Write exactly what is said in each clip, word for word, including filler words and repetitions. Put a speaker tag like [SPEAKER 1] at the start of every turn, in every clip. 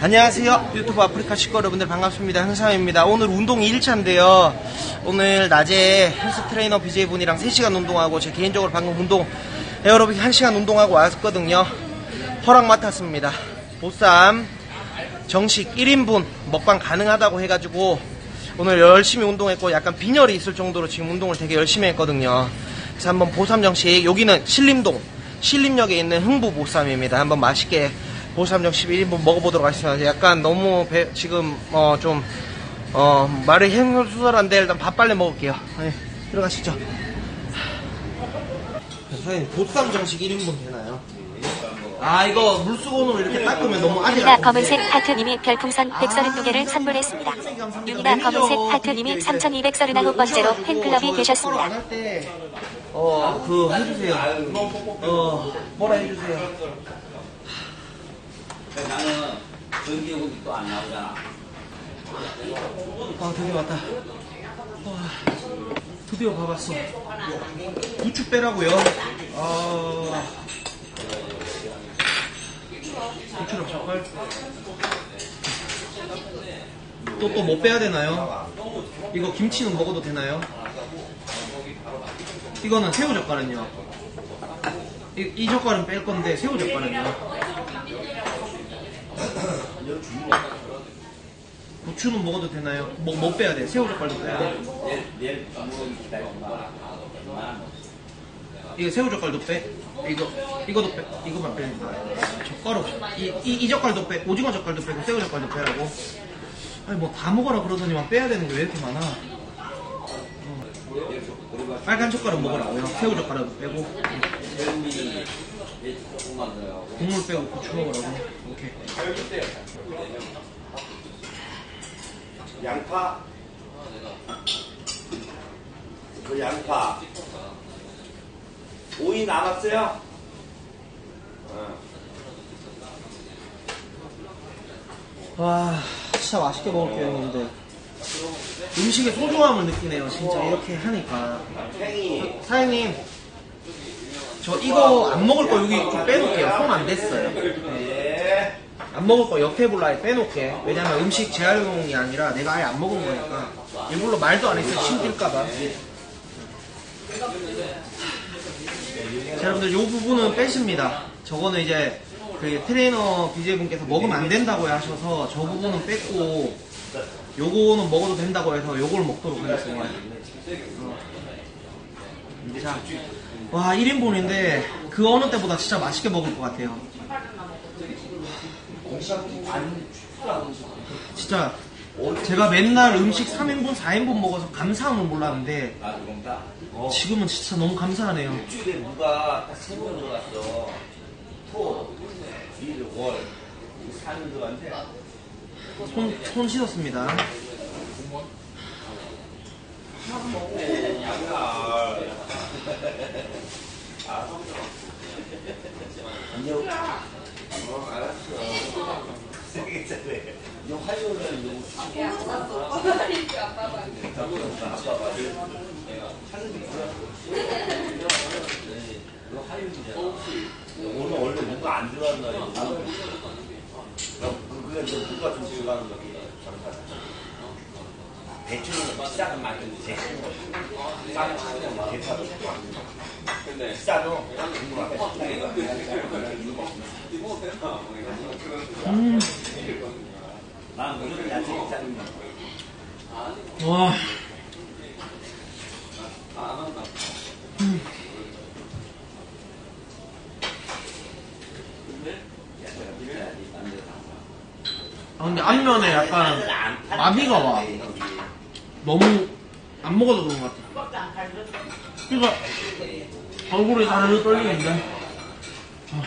[SPEAKER 1] 안녕하세요. 유튜브 아프리카 식구 여러분들 반갑습니다. 흥삼입니다. 오늘 운동 이 일차인데요. 오늘 낮에 헬스 트레이너 비제이분이랑 세 시간 운동하고 제 개인적으로 방금 운동 에어로빅 한 시간 운동하고 왔거든요. 허락 맡았습니다. 보쌈 정식 일 인분 먹방 가능하다고 해가지고 오늘 열심히 운동했고 약간 빈혈이 있을 정도로 지금 운동을 되게 열심히 했거든요. 그래서 한번 보쌈 정식, 여기는 신림동 신림역에 있는 흥부 보쌈입니다. 한번 맛있게 보쌈 정식 일 인분 먹어보도록 하겠습니다. 약간 너무 배, 지금 어 좀 어 말이 햄수설한데 일단 밥 빨리 먹을게요. 네, 들어가시죠. 선생님 보쌈 정식 일 인분 되나요? 아 이거 물수건으로 이렇게 닦으면 너무 아직
[SPEAKER 2] 윤이나 검은색 하트님이 별풍선 백삼십이 개를 선물했습니다. 윤이나 검은색 하트님이 삼천이백 삼십구 번째로 팬클럽이 되셨습니다.
[SPEAKER 1] 어, 그 해주세요. 어, 뭐라 해주세요.
[SPEAKER 3] 나는 전기요금이 또 안 나오잖아.
[SPEAKER 1] 아 드디어 왔다. 와, 드디어 봐봤어. 부추 빼라고요. 아, 부추랑 젓갈. 또 또 뭐 빼야 되나요? 이거 김치는 먹어도 되나요? 이거는 새우 젓갈은요. 이, 이 젓갈은 뺄 건데 새우 젓갈은요. 부추는 먹어도 되나요? 뭐, 뭐 빼야 돼? 새우 젓갈도 빼야 돼? 이거 새우 젓갈도 빼? 이거, 이거도 빼? 이거만 빼? 젓갈 없 이, 이, 이 젓갈도 빼? 오징어 젓갈도 빼고 새우 젓갈도 빼라고? 아니 뭐 다 먹어라 그러더니만 빼야 되는 게 왜 이렇게 많아? 어. 빨간 젓갈은 먹으라고요? 새우 젓갈은 빼고 국물 빼고 고추 먹으라고? 오케이.
[SPEAKER 4] 양파, 그 양파, 오이 남았어요? 어.
[SPEAKER 1] 와, 진짜 맛있게 먹을게요, 형님들. 음식의 소중함을 느끼네요, 진짜 이렇게 하니까. 사장님, 저 이거 안 먹을 거 여기 좀 빼놓을게요. 손 안 댔어요. 네. 안 먹을 거 옆 테이블 아예 빼놓게. 왜냐면 음식 재활용이 아니라 내가 아예 안 먹은 거니까. 일부러 말도 안 했어요. 힘들까봐. 자, 여러분들 요 부분은 빼십니다. 저거는 이제 그 트레이너 비제이분께서 먹으면 안 된다고 하셔서 저 부분은 뺐고 요거는 먹어도 된다고 해서 요걸 먹도록 하겠습니다. 어. 자, 와 일 인분인데 그 어느 때보다 진짜 맛있게 먹을 것 같아요. 진짜 제가 맨날 음식 삼 인분, 사 인분 먹어서 감사함을 몰랐는데 지금은 진짜 너무 감사하네요.
[SPEAKER 4] 일주일에 누가 딱 세 번 들어갔어. 토, 일, 월. 사 년 들어갔는데.
[SPEAKER 1] 손, 손 씻었습니다.
[SPEAKER 4] 양날. 안녕. 어, 알았어. 세게 잘해. 이 화요일은 너무 수고. 아빠 봐. 오늘 원래 누가 안 들어간 날이고 그게 누가 좀 들어가는 거지. 배추는 비싸게 만드는데 싼 차는 대파도 근데 비싸도
[SPEAKER 1] 음.
[SPEAKER 4] 난 무조건 야채 비싸는 거.
[SPEAKER 1] 와. 음. 아 근데 앞면에 약간 마비가 와. 너무 안 먹어도 그런 것 같아. 그러니까 얼굴이 다르게 떨리는데. 아.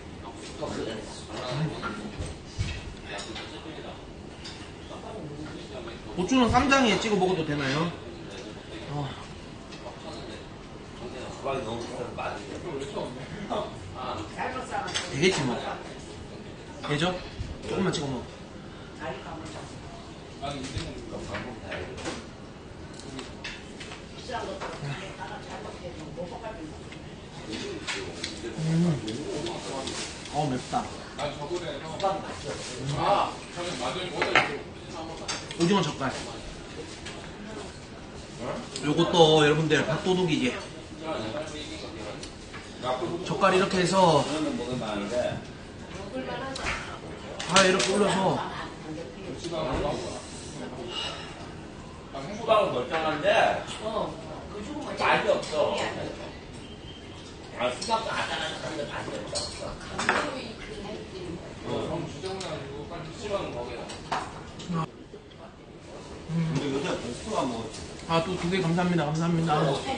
[SPEAKER 1] 고추는 쌈장에 찍어 먹어도 되나요? 어. 되겠지 뭐. 되죠? 조금만 찍어 먹어. 음. 어, 맵다. 오징어 젓갈. 요것도 여러분들 밥도둑이지. 젓갈 이렇게 해서 아 이렇게 올려서
[SPEAKER 4] 수박은 멀쩡한데 맛이 없어. 아, 수박도 아삭아삭한데 맛이 없어. 근데 요새 수박 먹었지.
[SPEAKER 1] 아 또 두 개 감사합니다. 감사합니다.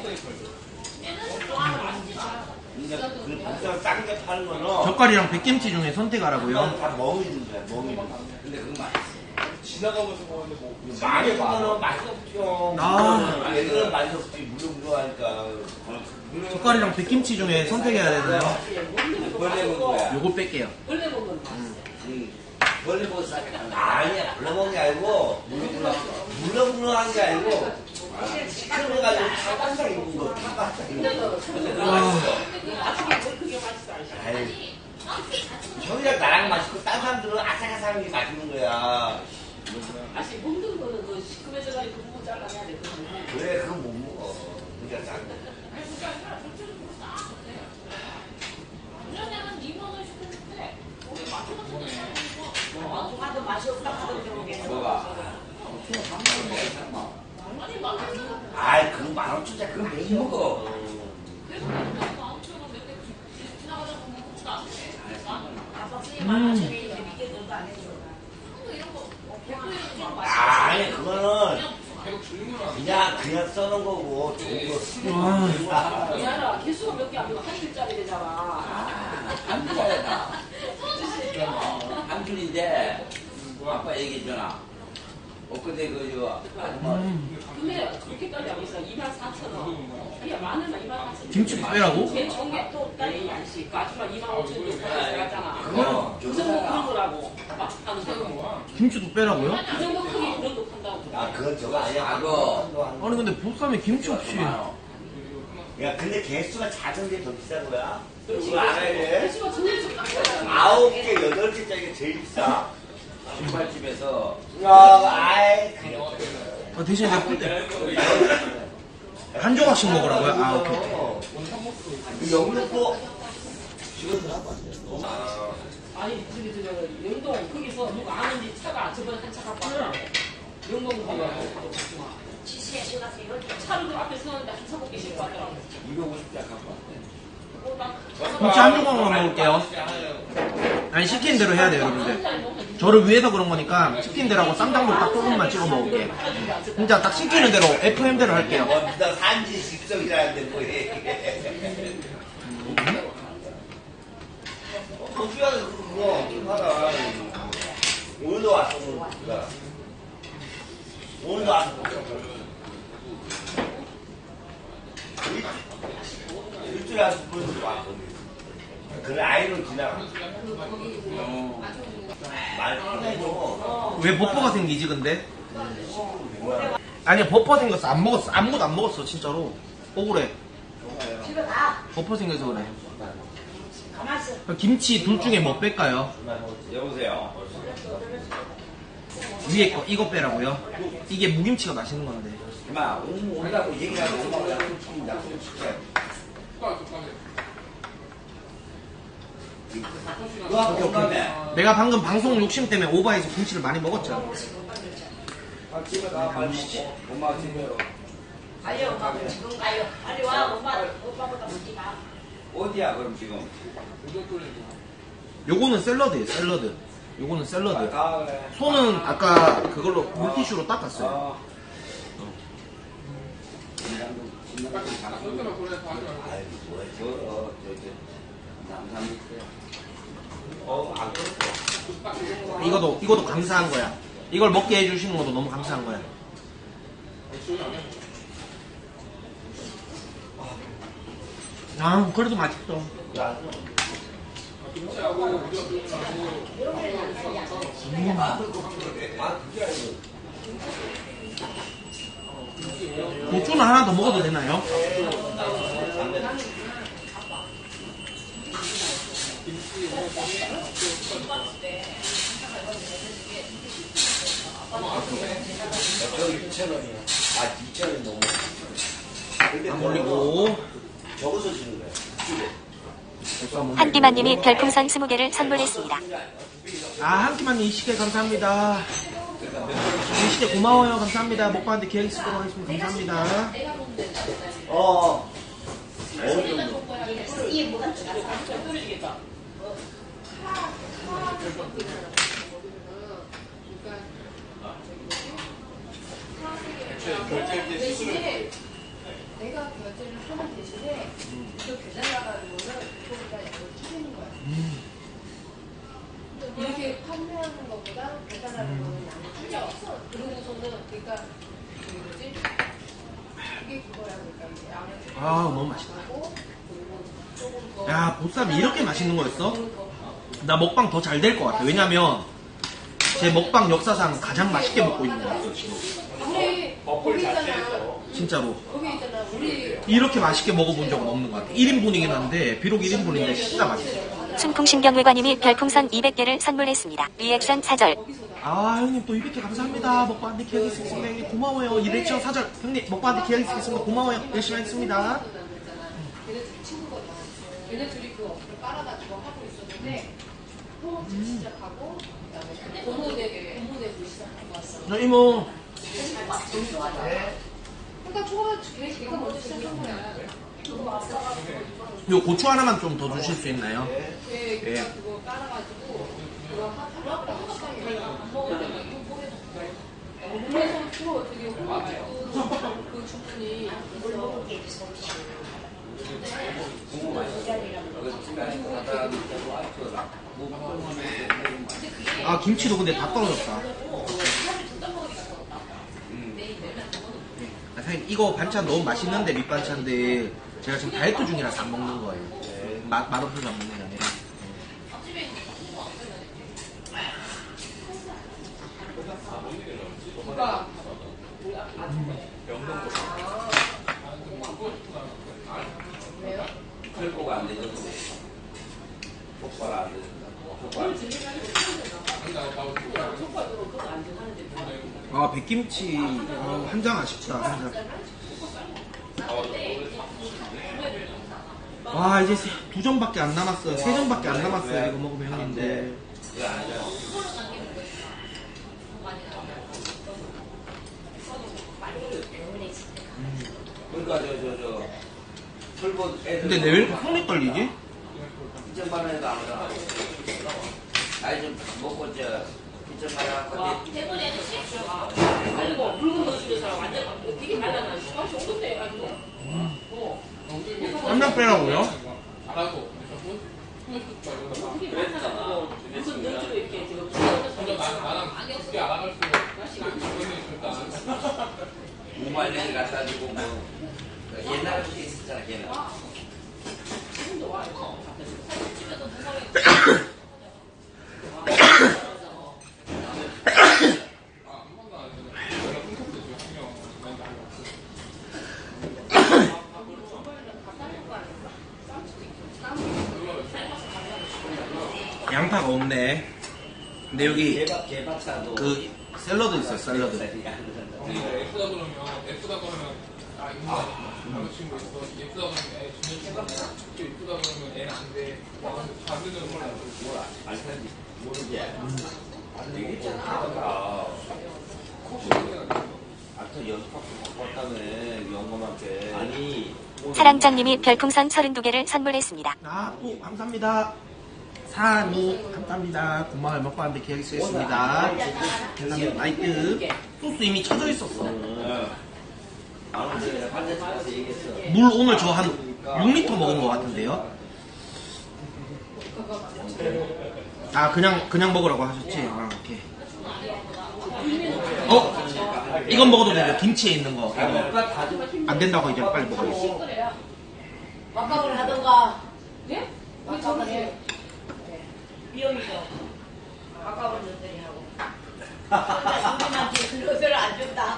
[SPEAKER 4] 근데 그 국산 싼게 파는 거는
[SPEAKER 1] 젓갈이랑 백김치 중에 선택하라고요.
[SPEAKER 4] 다 멍이는 거야, 멍이. 근데 그건 맛있어. 지나가면서 먹는데 뭐 많이 먹으면 맛이 없죠.
[SPEAKER 1] 아.
[SPEAKER 4] 얘들은 맛이 없지. 무릉무릉하니까.
[SPEAKER 1] 젓갈이랑 백김치 중에 선택해야 되나요?
[SPEAKER 4] 벌레 먹는 거야.
[SPEAKER 1] 요거 뺄게요.
[SPEAKER 5] 벌레 먹는 거.
[SPEAKER 4] 응. 벌레 먹는 거 아니야. 벌레 먹는 게 아니고 무릉무릉 무릉무릉한 게 아니고 시큼해가지고 타가상 입은 거. 타가상 입은 거. 근데 그거 맛있어.
[SPEAKER 5] 나중에 그게 맛있어.
[SPEAKER 4] 아이, 형이랑 나랑 맛있고 딴 사람들은 아삭아삭한 게 맛있는 거야.
[SPEAKER 5] 아시 먹는 거는 그 시큼해져가지고 그거 잘라내야 돼.
[SPEAKER 4] 그래, 그거 못 먹어. 그러니까 짠 거.
[SPEAKER 5] 하도 맛이 없다 하던 경우에.
[SPEAKER 4] 뭐가? 아이, 그거 만 오천짜리 그거 못 먹어. 아니, 그거는 그냥, 그냥 써놓은 거고, 좋은 거. 아,
[SPEAKER 5] 미안하다. 개수가 몇 개 안 되고 한 줄짜리 되잖아.
[SPEAKER 3] 한 줄이야. 한 줄인데 아빠 얘기했잖아. 엊그제 그 저 아줌마
[SPEAKER 5] 근데 그렇게까지 안 비싸. 이만 사천 원. 야, 마늘만 이만 사천 원.
[SPEAKER 1] 김치 빼라고?
[SPEAKER 5] 제일 좋은 게 또 딸이 양식. 그 아줌마 이만 오천 원 들어갔잖아.
[SPEAKER 3] 그거
[SPEAKER 5] 그 정도 그런 거라고. 막 하는 거.
[SPEAKER 1] 김치도 빼라고요?
[SPEAKER 5] 그 정도 크기 그런 거 판다고.
[SPEAKER 4] 아, 그건 저거 아니야.
[SPEAKER 3] 악어.
[SPEAKER 1] 아니 근데 보쌈에 김치 없이
[SPEAKER 4] 야, 근데 개수가 작은 게 더 비싼 거야?
[SPEAKER 5] 그렇지.
[SPEAKER 4] 그거 알아야 돼?
[SPEAKER 5] 개수가 제일 좀
[SPEAKER 4] 아홉 개, 여덟 개짜리가 제일 비싸.
[SPEAKER 3] 신발집에서
[SPEAKER 4] 야, 아이, 그래.
[SPEAKER 1] 아, 대신 내가 꿀때 한 조각씩 먹으라고요? 아 오케이 오케이.
[SPEAKER 4] 영등포.
[SPEAKER 5] 아니 저기 저기 영동 거기서 누가 아는지 차가 저번에 한 차가 왔거든. 영동 가고 차를 그 앞에 세웠는데 한 차 먹기 싫고 하더라고.
[SPEAKER 3] 이백오십 짜 갖고 왔대.
[SPEAKER 1] 김치 한 조각만 먹을게요. 아니 시킨 대로 해야 돼요 여러분들. 저를 위해서 그런 거니까 시킨 대로 하고 쌈장도 딱 조금만 찍어 먹을게. 진짜 딱 시키는 대로 에프엠대로 할게요.
[SPEAKER 4] 먼저 산지 직성이라는데 뭐해. 호주야는 그거 엄청 하다. 오늘도 왔어, 오늘. 오늘도 왔어. 일- 일주일에 한 두 번씩 와. 그래, 아이로 지나가. 말 편해줘.
[SPEAKER 1] 왜 버퍼가 생기지 근데? 아니야 버퍼 생겼어. 안 먹었어. 아무것도 안 먹었어 진짜로. 억울해. 버퍼 생겨서 그래. 김치 둘 중에 뭐 뺄까요?
[SPEAKER 4] 여보세요.
[SPEAKER 1] 위에 거 이거 빼라고요? 이게 무김치가 맛있는 건데.
[SPEAKER 4] 엄마, 온- 온다고 얘기하고 엄마가 약속 시킨다. 약속 시켜. 그거
[SPEAKER 1] 오케이, 오케이. 내가 방금 방송 욕심 때문에 오버해서 김치를 많이 먹었잖아.
[SPEAKER 4] 집에 가, 빨리 먹고. 엄마 집에로.
[SPEAKER 5] 가요, 엄마 지금 가요. 빨리 와, 엄마 오빠보다 먼저 가.
[SPEAKER 4] 어디야, 그럼 지금?
[SPEAKER 1] 요거는 샐러드예요 샐러드. 요거는 샐러드.
[SPEAKER 4] 가, 그래.
[SPEAKER 1] 손은 아까 그걸로 물티슈로 닦았어요.
[SPEAKER 4] 어. 아이, 뭐야, 저, 어, 저, 저, 남산 어, 안 그렇고.
[SPEAKER 1] 이것도 이것도 감사한 거야. 이걸 먹게 해주시는 것도 너무 감사한 거야. 아 그래도 맛있어. 고추는 하나 더 먹어도 되나요?
[SPEAKER 4] 저기 이천 원이야. 아, 이천 원 너무. 근데
[SPEAKER 1] 안 올리고.
[SPEAKER 4] 적어서 주는 거야.
[SPEAKER 2] 한비만님이 별풍선 스무 개를 선물했습니다.
[SPEAKER 1] 아, 한끼만님 이 시계 감사합니다. 이 시계 고마워요. 감사합니다. 먹방한테 기획 쓰도록 하겠습니다. 감사합니다.
[SPEAKER 4] 어. 어느 정도?
[SPEAKER 6] 대신에 내가 결제를 하는 대신에 그 계산 나가는 거는 그거보다 약간 줄이는 거야. 이렇게 판매하는 것보다 계산하는 거는 양이 줄여. 그러고서는 그러니까 그 뭐지? 그게 그거야. 그러니까 이제 양을 줄이고
[SPEAKER 1] 아, 너무 맛있다.
[SPEAKER 6] 그리고 조금 더
[SPEAKER 1] 야, 보쌈이 이렇게 맛있는 거였어? 나 먹방 더 잘 될 것 같아. 왜냐면 제 먹방 역사상 가장 맛있게 먹고 있는 거였어 지금.
[SPEAKER 6] 우리 거기 있잖아.
[SPEAKER 1] 진짜로.
[SPEAKER 6] 거기 있잖아. 우리
[SPEAKER 1] 이렇게 맛있게 먹어본 적은 없는 것 같아. 일 인분이긴 한데 비록 일 인분인데 진짜 맛있어.
[SPEAKER 2] 순풍신경외관님이 별풍선 이백 개를 선물했습니다. 리액션 사절.
[SPEAKER 1] 아, 형님 또 이백 개 감사합니다. 먹방한테 기획 있겠습니다. 형님 고마워요. 리액션 사절. 형님 먹방한테 기획 있겠습니다. 고마워요. 열심히 하겠습니다.
[SPEAKER 6] 걔네들이 친구거든. 걔네들이 그 어플을 깔아가지고 하고 있었는데 홈업체 시작하고 그다음에 고모대게 고모대도 시작하고 왔어.
[SPEAKER 1] 저 이모.
[SPEAKER 6] 그러니까 초가 걔 걔가 먼저 시작한 거야.
[SPEAKER 1] 요 고추 하나만 좀 더 주실 수 있나요?
[SPEAKER 6] 걔 걔가 그거 깔아가지고 그거 하라고 하시더니 안 먹을 때 막 이거 보내줬어. 그래서 또 되게 홈업체도 그 주문이
[SPEAKER 1] 아, 김치도 근데 다 떨어졌다. 아, 사장님 이거 반찬 너무 맛있는데 밑반찬들 제가 지금 다이어트 중이라서 안 먹는 거예요. 맛, 맛없어서 안 먹는 게 아니라.
[SPEAKER 6] 누가
[SPEAKER 3] 철거가 안 되죠. 폭발 안 된다. 폭발.
[SPEAKER 1] 아, 백김치 아, 한 장 아쉽다. 한 장. 와, 이제 세, 두 점밖에 안 남았어요. 세 점밖에 안 남았어요. 이거 먹으면 형님들.
[SPEAKER 3] 이거 아니죠. 그러니까 저 저 저 철거 애들.
[SPEAKER 1] 근데 내 왜 이렇게 손이 떨리지?
[SPEAKER 3] 이천만 원에도 안 오잖아. 아이 좀 먹고 저 이천만 원 갖고
[SPEAKER 5] 아니 뭐 붉은 거 집에서 완전 되게 달라나. 아 정도인데 아니고.
[SPEAKER 1] 한 장 빼라고요?
[SPEAKER 3] 그랬잖아.
[SPEAKER 5] 무슨 눈치로 이렇게 지금
[SPEAKER 3] 무말랭이 갖다 주고 뭐 옛날에 그게 있었잖아 걔는.
[SPEAKER 1] 양파가 없네. 근데 여기
[SPEAKER 4] 개밥, 개밥차도.
[SPEAKER 1] 그 샐러드 있어요. 샐러드.
[SPEAKER 7] 예쁘다 그러면 예쁘다 그러면 아 이거 남자친구 있어 예쁘다 그러면 애 주면 좋아 또 예쁘다 그러면 애는 안돼 반대는 몰라
[SPEAKER 3] 뭐야? 안 사는지 모르지. 얘기했잖아. 아까 연습하고 바꿨다며 영감한테. 아니.
[SPEAKER 2] 사랑장님이 별풍선 서른두 개를 선물했습니다.
[SPEAKER 1] 아, 또 감사합니다. 사니 감사합니다. 고마워요. 먹방한테 기획 쓰겠습니다. 감사합니다. 나이트. 소스 이미 쳐져 있었어.
[SPEAKER 3] 아무튼 내가 반대쪽 가서 얘기했어.
[SPEAKER 1] 물 오늘 저 한 육 리터 먹은 것 같은데요? 아, 그냥 그냥 먹으라고 하셨지? 아, 오케이. 어? 이건 먹어도 되죠? 김치에 있는 거. 이거. 안 된다고 이제 빨리 먹어야지.
[SPEAKER 6] 막가을 하던가. 네? 막가을 해.
[SPEAKER 8] 비용이죠. 아까운 놈들이 하고. 우리한테 그릇을 안 준다.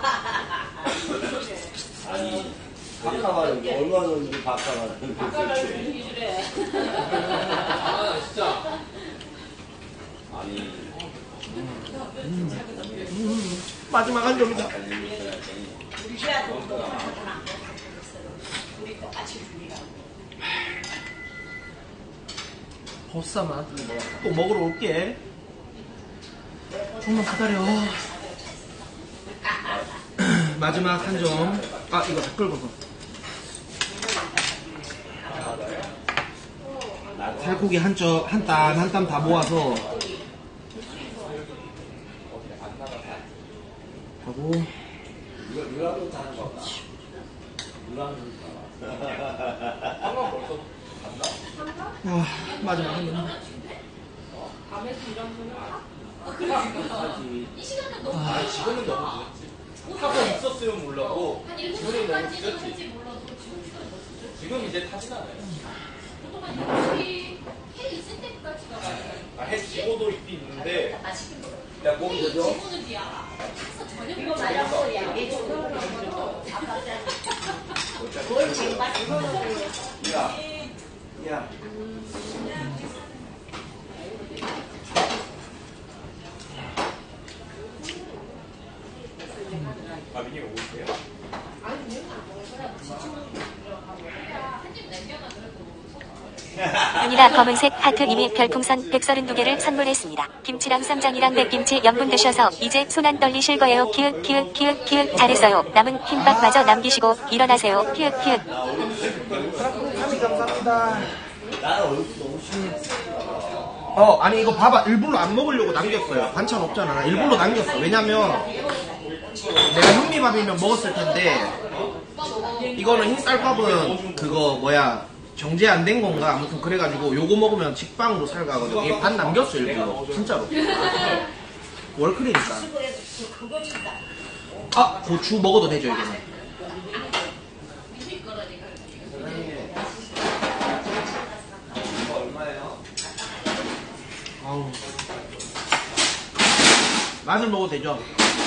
[SPEAKER 4] 아니, 바꿔가는 얼마 넣는지 바꿔가는
[SPEAKER 8] 아까를 기술해.
[SPEAKER 7] 아 진짜
[SPEAKER 3] 아니.
[SPEAKER 1] 음, 마지막 한 점이다. 보쌈아, 또 먹으러 올게. 조금만 기다려. 마지막 한 점. 아, 이거 댓글 보고. 살코기 한 점, 한 땀, 한 땀 다 모아서 하고. 아, 마지막 한 점.
[SPEAKER 7] 아, 지금은 너무 늦었지. 타고 있었으면 몰라도 지금은 너무 늦었지. 지금 이제 타진 않아요. 아, 해 지고도 있긴 있는데
[SPEAKER 4] 야, 고기 줘.
[SPEAKER 8] 이거 말하고 양계 주고 뭘 지금
[SPEAKER 4] 야, 야.
[SPEAKER 7] 아, 미니 오세요?
[SPEAKER 2] 윤이나 검은색 하트님이 별풍선 백삼십이 개를 선물했습니다. 김치랑 쌈장이랑 백김치 염분 드셔서 이제 손 안 떨리실 거예요. 키읔 키읔 키읔 키읔 잘했어요. 남은 흰밥마저 남기시고 일어나세요. 키읔 키읔.
[SPEAKER 1] 감사합니다.
[SPEAKER 4] 나는 얼굴 너무 심해.
[SPEAKER 1] 어, 아니 이거 봐봐. 일부러 안 먹으려고 남겼어요. 반찬 없잖아. 나 일부러 남겼어. 왜냐면 내가 현미밥이면 먹었을 텐데 이거는 흰쌀밥은 그거 뭐야 정제 안 된 건가 아무튼 그래가지고 요거 먹으면 직방으로 살가거든. 이게 반 남겼어 일부러. 진짜로. 월클이니까. 아, 고추 먹어도 되죠 이거는.
[SPEAKER 4] 얼마예요?
[SPEAKER 1] 아우. 맛을 먹어도 되죠.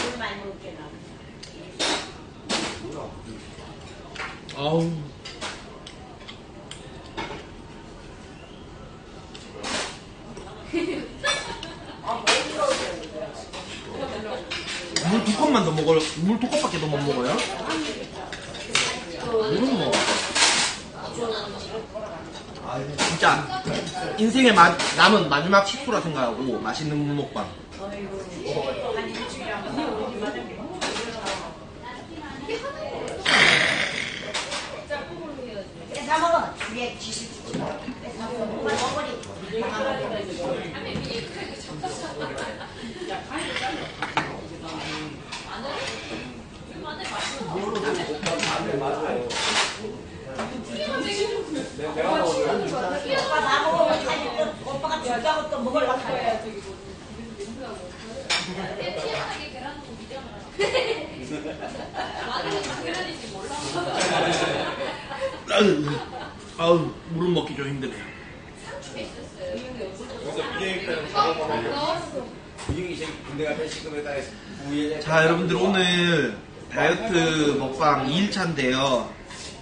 [SPEAKER 1] 아우. 물 두 컵만 더 먹어요. 물 두 컵밖에 더 못 먹어요? 물은 뭐. 진짜 인생의 마, 남은 마지막 식수라 생각하고 맛있는 무먹방.
[SPEAKER 8] 다 먹어. 위에 지식 주지 마. 먹어버리. 오빠 다 먹으면 사실 또 오빠가 줄다고 또 먹으려고 할 거야.
[SPEAKER 1] 아우, 물은 먹기 좀 힘드네요.
[SPEAKER 7] 그래서 미니 일단은 잡아먹어요.
[SPEAKER 4] 분위기 지금 군대 가면 시급에다 우유에.
[SPEAKER 1] 자, 여러분들 오늘 다이어트 먹방 이 일차인데요.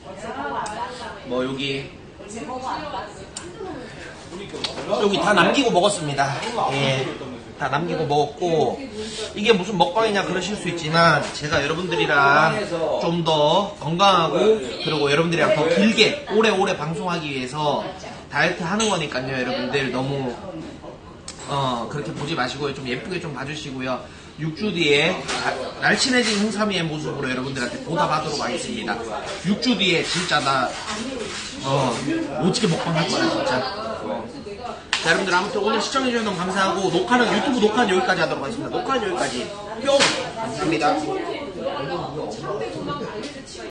[SPEAKER 1] 뭐 여기 여기 다 남기고 먹었습니다. 예, 다 남기고 먹었고 이게 무슨 먹방이냐 그러실 수 있지만 제가 여러분들이랑 좀 더 건강하고 그리고 여러분들이랑 더 길게 오래오래 방송하기 위해서 다이어트 하는 거니까요. 여러분들 너무 어 그렇게 보지 마시고요. 좀 예쁘게 좀 봐주시고요. 육 주 뒤에 날씬해진 흥삼이의 모습으로 여러분들한테 보답하도록 하겠습니다. 육 주 뒤에 진짜 나 어, 오지게 먹방 할 거야 진짜. 어. 자, 여러분들 아무튼 오늘 시청해주셔서 너무 감사하고 녹화는 유튜브 녹화는 여기까지 하도록 하겠습니다. 녹화는 여기까지. 뿅! 감사합니다.